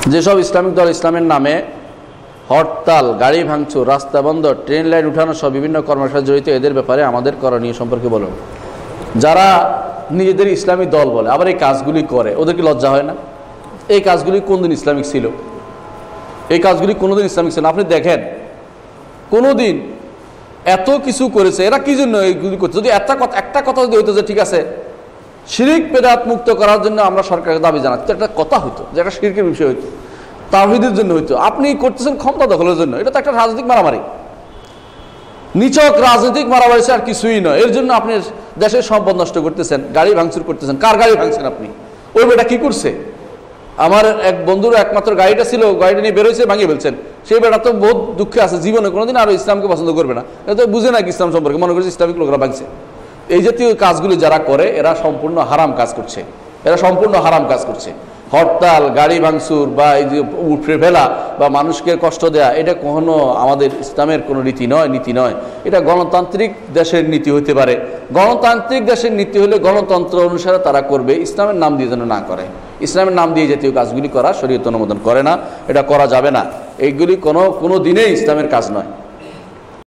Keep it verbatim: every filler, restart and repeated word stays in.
যেসব ইসলামিক দল ইসলামের নামে হরতাল, গাড়ি ভাঙচুর, রাস্তা বন্ধ, ট্রেন লাইন উঠানো সব বিভিন্ন কর্মসূচি জড়িত, এদের ব্যাপারে আমাদের করণীয় সম্পর্কে বলুন। যারা নিজেদের ইসলামী দল বলে আবার এই কাজগুলি করে, ওদের কি লজ্জা হয় না? এই কাজগুলি কোনদিন ইসলামিক ছিল? এই কাজগুলি কোনোদিন ইসলামিক ছিল? আপনি দেখেন কোনোদিন এত কিছু করেছে এরা কি জন্য এইগুলি করছে? যদি একটা কথা একটা কথা যদি হইতো যে ঠিক আছে শিরক বেদাত মুক্ত করার জন্য আমরা সরকারের দাবি জানাচ্ছি, একটা কথা হইতো যে একটা শিরকের বিষয় হইতো, তাওহীদের জন্য হইতো। আপনি করতেছেন ক্ষমতা দখলের জন্য, এটা তো একটা রাজনৈতিক মারামারি, নিছক রাজনৈতিক মারামারি আর কিছুই নয়। এর জন্য আপনি দেশের সম্পদ নষ্ট করতেছেন, গাড়ি ভাঙচুর করতেছেন। কার গাড়ি ভাঙছেন আপনি? ওই বেটা কি করছে? আমার এক বন্ধুর একমাত্র গাড়িটা ছিল, গাড়িটা নিয়ে বেরোইছে, ভাঙিয়ে ফেলছেন। সেই বেটা তো বহুত দুঃখে আছে, জীবনে কোনোদিন আরো ইসলামকে পছন্দ করবে না, এটা বুঝে না ইসলাম সম্পর্কে, মনে করছে ইসলামিক লোকরা ভাঙছে। এই জাতীয় কাজগুলি যারা করে এরা সম্পূর্ণ হারাম কাজ করছে, এরা সম্পূর্ণ হারাম কাজ করছে। হরতাল, গাড়ি ভাঙচুর বা এই যে উঠে ফেলা বা মানুষকে কষ্ট দেয়া, এটা কখনো আমাদের ইসলামের কোনো রীতি নয়, নীতি নয়। এটা গণতান্ত্রিক দেশের নীতি হতে পারে। গণতান্ত্রিক দেশের নীতি হলে গণতন্ত্র অনুসারে তারা করবে, ইসলামের নাম দিয়ে যেন না করে। ইসলামের নাম দিয়ে জাতীয় কাজগুলি করা শরীয়ত অনুমোদন করে না, এটা করা যাবে না। এইগুলি কোনো কোনো দিনেই ইসলামের কাজ নয়।